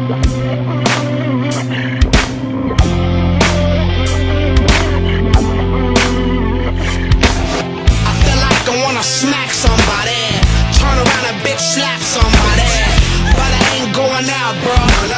Smack somebody, turn around and bitch slap somebody, but I ain't going out, bro.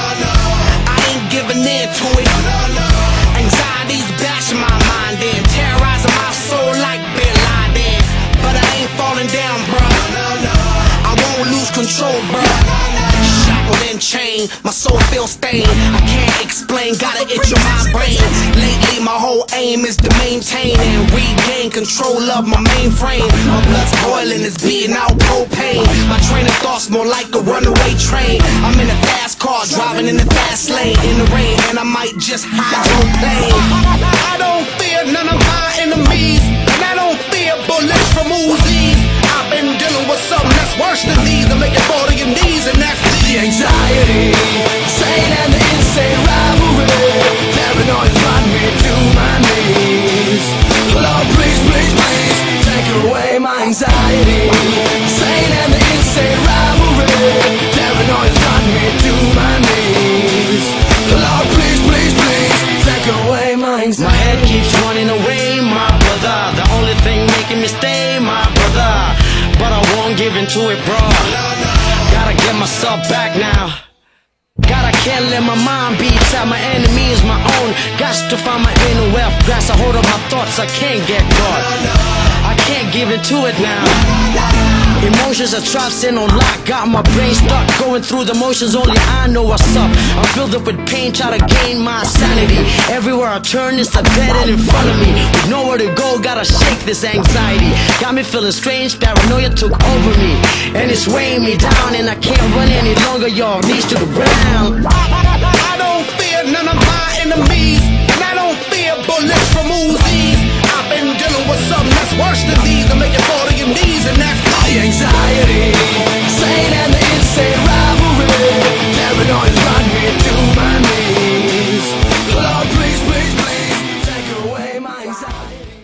I ain't giving in to it. Anxiety's bashing my mind in, terrorizing my soul like Bin Laden, but I ain't falling down, bro. I won't lose control, bro. Shackled and chained, my soul feels stained. I can't explain, got an itch on my brain. Lately my whole aim is to maintain and regain control of my mainframe. My blood's boiling, it's beating out propane. My train of thoughts more like a runaway train. I'm in a fast car, driving in the fast lane. In the rain, and I might just hydroplane. I don't fear none of my enemies, and I don't fear bullets from Uzis. I've been dealing with something that's worse than these, to make it fall to your knees, and that's the anxiety, insane and the insane rivalry. Paranoia's run me to my knees. Lord, please, please, please, take away my anxiety. Insane and the insane rivalry. Paranoia's run me to my knees. Lord, please, please, please, take away my anxiety. My head keeps running away, my brother. The only thing making me stay, my brother. But I won't give in to it, bro. Gotta get myself back now. God, I can't let my mind be tied. My enemy is my own. Got to find my inner wealth. Grasp a hold of my thoughts, I can't get caught. I can't give in to it now. Emotions are trapped in on lock. Got my brain stuck, going through the motions. Only I know what's up. I'm filled up with pain, try to gain my sanity. Everywhere I turn, it's a dead end in front of me. With nowhere to go, gotta shake this anxiety. Got me feeling strange, paranoia took over me, and it's weighing me down, and I can't run any longer, y'all. Knees to the ground. I don't fear none of my enemies,